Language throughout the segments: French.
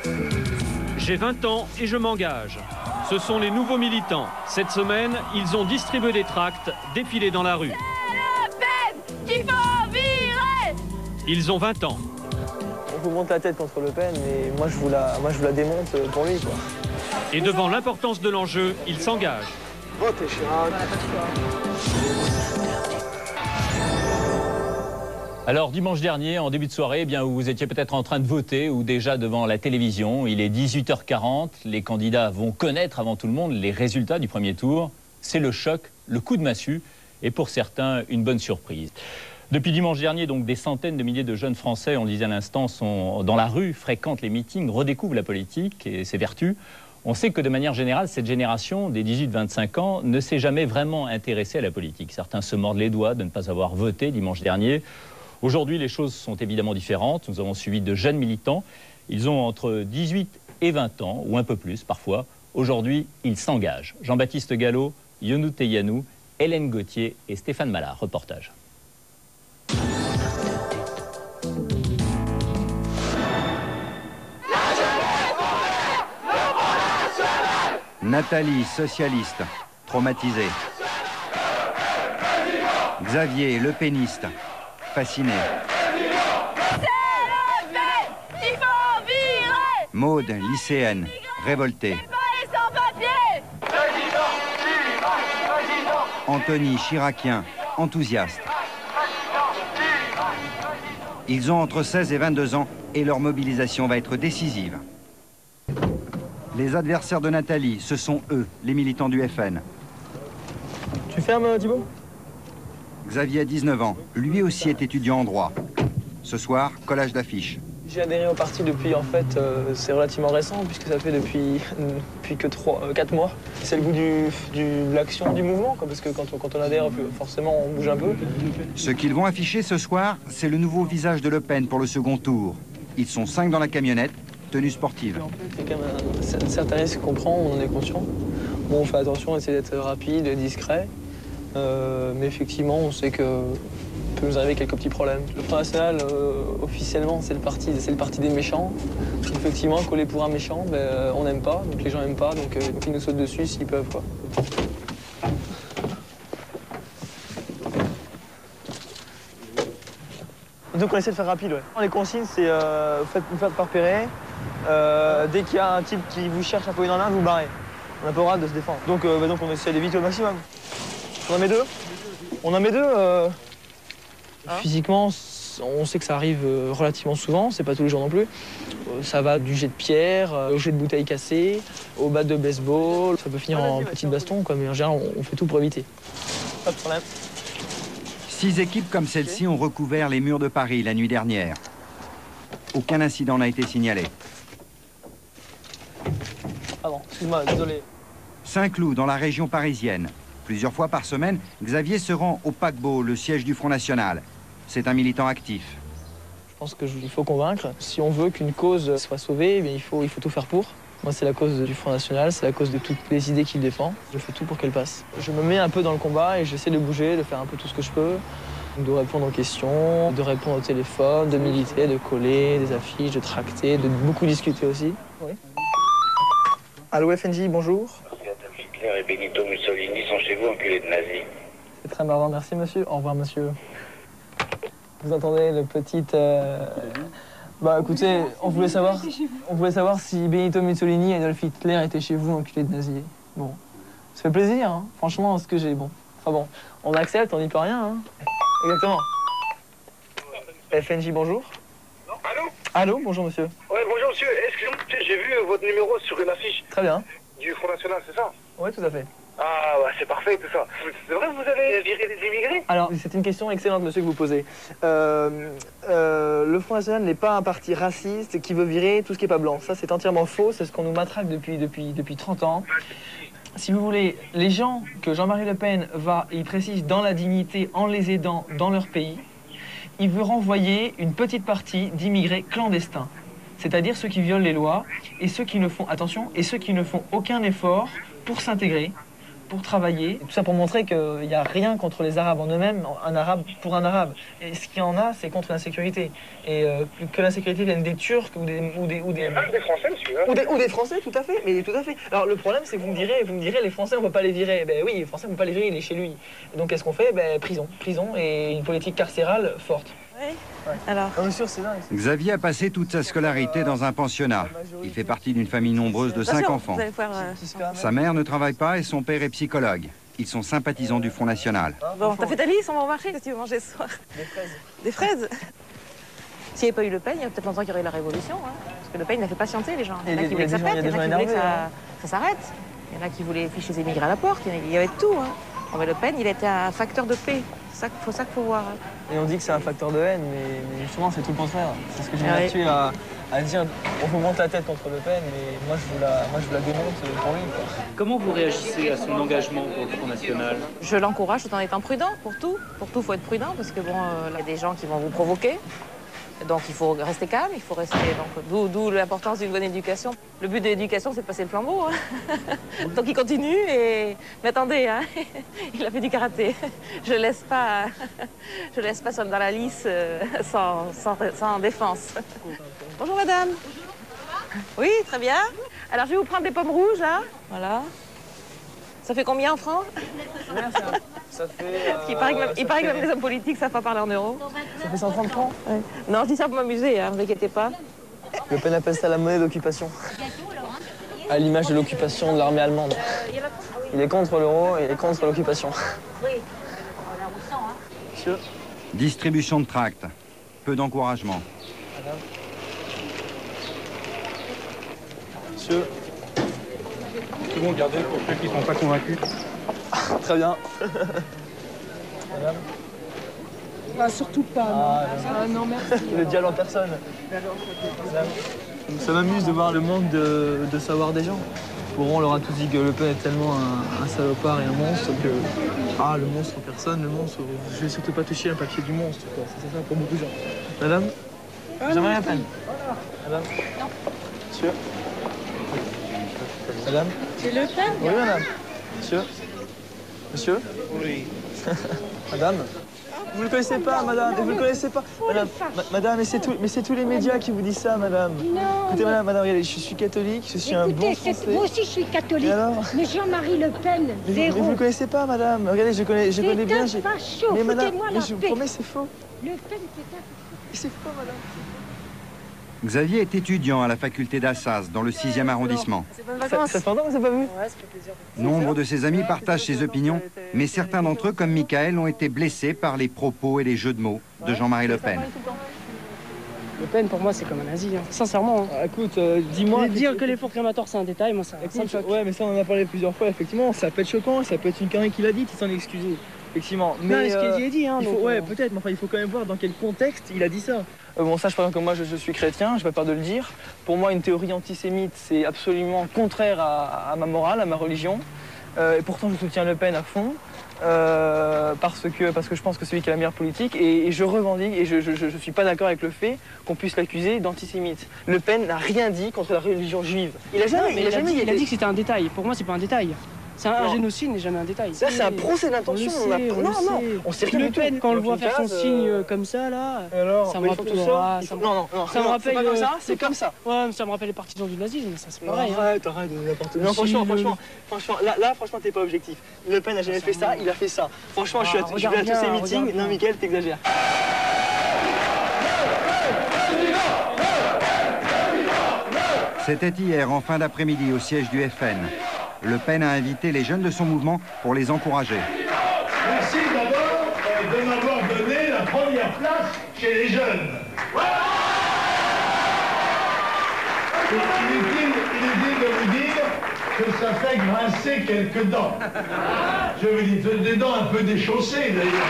J'ai 20 ans et je m'engage. Ce sont les nouveaux militants. Cette semaine, ils ont distribué des tracts, défilé dans la rue. C'est Le Pen qu'il faut virer. Ils ont 20 ans. On vous monte la tête contre Le Pen, mais moi je vous la démonte pour lui, quoi. Et devant l'importance de l'enjeu, ils s'engagent. Votez Chirac. Alors dimanche dernier, en début de soirée, eh bien, vous étiez peut-être en train de voter ou déjà devant la télévision. Il est 18h40, les candidats vont connaître avant tout le monde les résultats du premier tour. C'est le choc, le coup de massue et pour certains, une bonne surprise. Depuis dimanche dernier, donc, des centaines de milliers de jeunes Français, on le disait à l'instant, sont dans la rue, fréquentent les meetings, redécouvrent la politique et ses vertus. On sait que de manière générale, cette génération des 18-25 ans ne s'est jamais vraiment intéressée à la politique. Certains se mordent les doigts de ne pas avoir voté dimanche dernier. Aujourd'hui, les choses sont évidemment différentes. Nous avons suivi de jeunes militants. Ils ont entre 18 et 20 ans, ou un peu plus parfois. Aujourd'hui, ils s'engagent. Jean-Baptiste Gallo, Yonou Teyanou, Hélène Gauthier et Stéphane Mallard. Reportage. Nathalie, socialiste, traumatisée. Xavier, le péniste, fasciné. C'est Le Pen qu'il faut virer. Maude, lycéenne, révoltée. Pas les sans-papiers. Anthony, chiracien, enthousiaste. Ils ont entre 16 et 22 ans et leur mobilisation va être décisive. Les adversaires de Nathalie, ce sont eux, les militants du FN. Tu fermes, Thibault? Xavier a 19 ans, lui aussi est étudiant en droit. Ce soir, collage d'affiches. J'ai adhéré au parti depuis, en fait, c'est relativement récent, puisque ça fait depuis que 4 mois. C'est le goût de l'action, du mouvement, quoi, parce que quand on adhère, forcément, on bouge un peu. Ce qu'ils vont afficher ce soir, c'est le nouveau visage de Le Pen pour le second tour. Ils sont 5 dans la camionnette, tenue sportive. C'est quand même un certain risque qu'on prend, on en est conscient. Bon, on fait attention, on essaie d'être rapide, discret. Mais effectivement, on sait que peut nous arriver quelques petits problèmes. Le Front National, officiellement, c'est le parti des méchants. Effectivement, coller pour un méchant, ben, on n'aime pas, donc les gens n'aiment pas, donc ils nous sautent dessus s'ils peuvent, quoi. Donc on essaie de faire rapide, ouais. Les consignes, c'est vous faites pas repérer. Dès qu'il y a un type qui vous cherche un peu dans l'un, vous barrez. On n'a pas le droit de se défendre. Donc on essaie d'éviter au maximum. On en met deux? On en met deux Physiquement, on sait que ça arrive relativement souvent, c'est pas tous les jours non plus. Ça va du jet de pierre, au jet de bouteilles cassées, au bat de baseball. Ça peut finir en petite baston, quoi, mais en général, on fait tout pour éviter. Pas de problème. 6 équipes comme celle-ci ont recouvert les murs de Paris la nuit dernière. Aucun incident n'a été signalé. Pardon, excuse-moi, désolé. Saint-Cloud, dans la région parisienne. Plusieurs fois par semaine, Xavier se rend au Paquebot, le siège du Front National. C'est un militant actif. Je pense qu'il faut convaincre. Si on veut qu'une cause soit sauvée, eh il faut tout faire pour. Moi, c'est la cause du Front National, c'est la cause de toutes les idées qu'il défend. Je fais tout pour qu'elle passe. Je me mets un peu dans le combat et j'essaie de bouger, de faire un peu tout ce que je peux. De répondre aux questions, de répondre au téléphone, de militer, de coller des affiches, de tracter, de beaucoup discuter aussi. Oui. Allô FNJ, bonjour. Hitler et Benito Mussolini sont chez vous, enculés de nazis. C'est très marrant, merci monsieur. Au revoir monsieur. Vous entendez le petit... Bah écoutez, on voulait savoir si Benito Mussolini et Adolf Hitler étaient chez vous, enculés de nazis. Bon, ça fait plaisir, hein. Franchement, ce que j'ai... Bon, enfin bon, on accepte, on n'y peut rien, hein. Exactement. FNJ, bonjour. Non, allô? Allô, bonjour monsieur. Ouais, bonjour monsieur. Excusez-moi, j'ai vu votre numéro sur une affiche. Très bien. Du Front National, c'est ça? Oui, tout à fait. Ah, bah, c'est parfait tout ça. C'est vrai que vous avez viré des immigrés? Alors, c'est une question excellente, monsieur, que vous posez. Le Front National n'est pas un parti raciste qui veut virer tout ce qui n'est pas blanc. Ça, c'est entièrement faux. C'est ce qu'on nous matraque depuis 30 ans. Si vous voulez, les gens que Jean-Marie Le Pen il précise dans la dignité, en les aidant dans leur pays, il veut renvoyer une petite partie d'immigrés clandestins. C'est-à-dire ceux qui violent les lois et ceux qui ne font, attention, et ceux qui ne font aucun effort pour s'intégrer, pour travailler. Tout ça pour montrer qu'il n'y a rien contre les Arabes en eux-mêmes, un Arabe pour un Arabe. Et ce qu'il y en a, c'est contre l'insécurité. Et que l'insécurité vienne des Turcs ou des Français, monsieur. ou des Français, tout à fait. Mais tout à fait. Alors le problème, c'est que vous me direz, les Français, on ne peut pas les virer. Ben oui, les Français, on ne peut pas les virer, il est chez lui. Et donc qu'est-ce qu'on fait? Ben prison et une politique carcérale forte. Oui. Ouais. Alors. Xavier a passé toute sa scolarité dans un pensionnat. Il fait partie d'une famille nombreuse de 5 enfants. Sa mère ne travaille pas et son père est psychologue. Ils sont sympathisants du Front National. Bon, t'as fait ta liste, on va au marché. Qu'est-ce que tu veux manger ce soir? Des fraises. Des fraises? S'il n'y avait pas eu Le Pen, il y a peut-être longtemps qu'il y aurait eu la révolution. Hein, parce que Le Pen, il a fait patienter les gens. Il y en a qui voulaient que ça pète, il y en a qui voulaient que ça s'arrête. Il y en a qui voulaient ficher les émigrés à la porte. Il y avait tout. Hein. Bon, mais Le Pen, il était un facteur de paix. C'est ça qu'il faut voir. Hein. Et on dit que c'est un facteur de haine, mais justement, c'est tout le contraire. C'est ce que j'ai habitué à dire. On vous monte la tête contre Le Pen, mais moi, je vous la démonte pour lui. Quoi. Comment vous réagissez à son engagement pour le Front National? Je l'encourage tout en étant prudent pour tout. Pour tout, il faut être prudent parce que bon, il y a des gens qui vont vous provoquer. Donc il faut rester calme, il faut rester. D'où l'importance d'une bonne éducation. Le but de l'éducation, c'est de passer le flambeau. Hein. Donc il continue et. Mais attendez, hein, il a fait du karaté. Je laisse pas dans la lisse sans défense. Bonjour madame. Oui, très bien. Alors je vais vous prendre des pommes rouges là. Voilà. Ça fait combien en francs? Ça fait. Il paraît que même les hommes politiques savent pas parler en euros. Ça fait 130 francs. Ouais. Non, je dis ça pour m'amuser, hein, ne vous inquiétez pas. Le Pen appelle ça la monnaie d'occupation. À l'image de l'occupation de l'armée allemande. Il est contre l'euro et il est contre l'occupation. Oui. Monsieur. Distribution de tracts. Peu d'encouragement. Madame. Monsieur. Tout le monde gardez pour ceux qui ne sont pas convaincus. Très bien. Madame. Ah, surtout pas. Non, merci. Le diable en personne. Madame. Ça m'amuse de voir le manque de savoir des gens. Pour on leur a tous dit que Le Pen est tellement un salopard et un monstre que... Ah, le monstre en personne, le monstre... Je vais surtout pas toucher un papier du monstre, quoi. C'est ça pour beaucoup de gens. Madame, j'aimerais la peine. Madame. Non. Monsieur. Madame. C'est Le Pen? Oui, madame. Monsieur. Monsieur. Oui. Madame. Vous ne le connaissez pas, madame. Vous ne le connaissez pas. Madame, madame, mais c'est tous les médias qui vous disent ça, madame. Non. Écoutez, madame, regardez, je suis catholique, je suis un bon Français. Moi aussi, je suis catholique. Mais Jean-Marie Le Pen, mais vous ne le connaissez pas, madame. Regardez, je connais bien. C'est un facho. Mais madame, Foutez-moi la je vous paix. promets, c'est faux. Le Pen, c'est un... C'est faux, madame. Xavier est étudiant à la faculté d'Assas, dans le 6e arrondissement. Ça fait longtemps que vous n'avez pas vu? Ouais, ça fait plaisir. Nombre de ses amis partagent ses opinions, mais certains d'entre eux, comme Michael, ont été blessés par les propos et les jeux de mots de Jean-Marie Le Pen. Le Pen, pour moi, c'est comme un nazi, hein. Sincèrement. Hein. Écoute, dis-moi... Dire que les fours crématoires, c'est un détail, moi, ça me choque. Ouais, mais ça, on en a parlé plusieurs fois, effectivement. Ça peut être choquant, ça peut être une connerie qu'il a dit, il s'en est excusé. Effectivement. Mais ce qu'il a dit, hein. Ouais, peut-être, mais enfin, il faut quand même voir dans quel contexte il a dit ça. Bon, sache par exemple que moi, je suis chrétien, je n'ai pas peur de le dire. Pour moi, une théorie antisémite, c'est absolument contraire à ma morale, à ma religion. Et pourtant, je soutiens Le Pen à fond. Parce que je pense que c'est lui qui a la meilleure politique et je revendique et je suis pas d'accord avec le fait qu'on puisse l'accuser d'antisémite. Le Pen n'a rien dit contre la religion juive. Il a dit que c'était un détail. Pour moi, c'est pas un détail. C'est un génocide n'est jamais un détail. Ça, c'est un procès d'intention. On sait rien Le du tout. Pen, quand on le voit faire son signe comme ça, là, ça me rappelle... Non, ça me rappelle... comme ça, c'est comme ça. Ouais, mais ça me rappelle les partisans du nazisme, ça c'est pareil. Arrête de n'importe quoi. Non, franchement, là, franchement, t'es pas objectif. Le Pen n'a jamais fait ça, il a fait ça. Franchement, je vais à tous ces meetings. Non, Mickaël, t'exagères. C'était hier, en fin d'après-midi, au siège du FN. Le Pen a invité les jeunes de son mouvement pour les encourager. Merci d'abord de m'avoir donné la première place chez les jeunes. Inutile de vous dire que ça fait grincer quelques dents. Je vous dis, des dents un peu déchaussées d'ailleurs.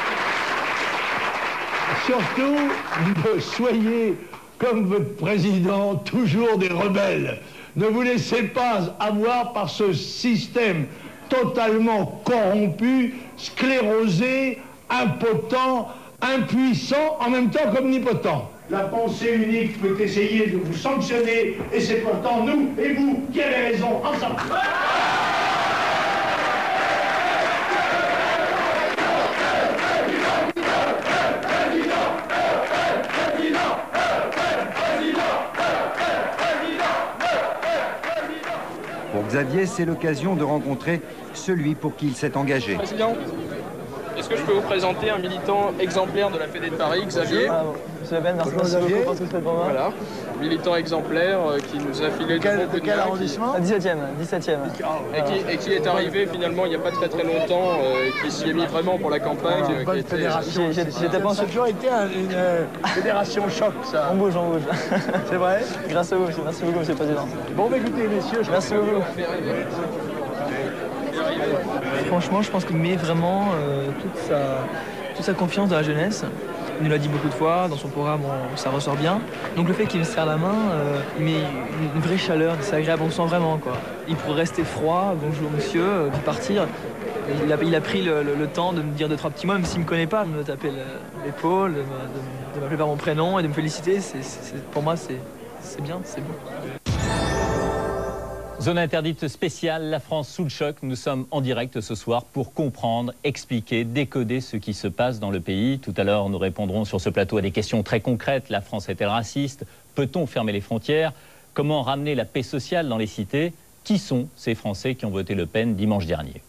Surtout, soyez comme votre président, toujours des rebelles. Ne vous laissez pas avoir par ce système totalement corrompu, sclérosé, impotent, impuissant, en même temps qu'omnipotent. La pensée unique peut essayer de vous sanctionner, et c'est pourtant nous et vous qui avez raison, ensemble. Xavier, c'est l'occasion de rencontrer celui pour qui il s'est engagé. Président, est-ce que je peux vous présenter un militant exemplaire de la Fédé de Paris, Xavier? Monsieur Le Pen, merci beaucoup pour tout ce que vous faites pour moi. Voilà, militant exemplaire qui nous a filé de quel arrondissement? 17e. Et qui est arrivé finalement il n'y a pas très longtemps, qui s'y est mis vraiment pour la campagne. J'étais pas en toujours été une fédération choc, ça. On bouge. C'est vrai? Grâce à vous, merci beaucoup, Monsieur le Président. Bon, écoutez, messieurs, merci beaucoup. Franchement, je pense qu'il met vraiment toute sa confiance dans la jeunesse. Il nous l'a dit beaucoup de fois, dans son programme, ça ressort bien. Donc le fait qu'il me serre la main, il met une vraie chaleur, c'est agréable, on sent vraiment, quoi. Il pourrait rester froid, bonjour monsieur, puis partir. Il a pris le temps de me dire 2-3 petits mots, même s'il ne me connaît pas, de me taper l'épaule, de m'appeler par mon prénom et de me féliciter. Pour moi, c'est bien, c'est bon. Zone interdite spéciale, la France sous le choc. Nous sommes en direct ce soir pour comprendre, expliquer, décoder ce qui se passe dans le pays. Tout à l'heure, nous répondrons sur ce plateau à des questions très concrètes. La France est-elle raciste? Peut-on fermer les frontières? Comment ramener la paix sociale dans les cités? Qui sont ces Français qui ont voté Le Pen dimanche dernier?